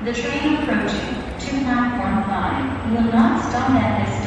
The train approaching to platform 5 will not stop at this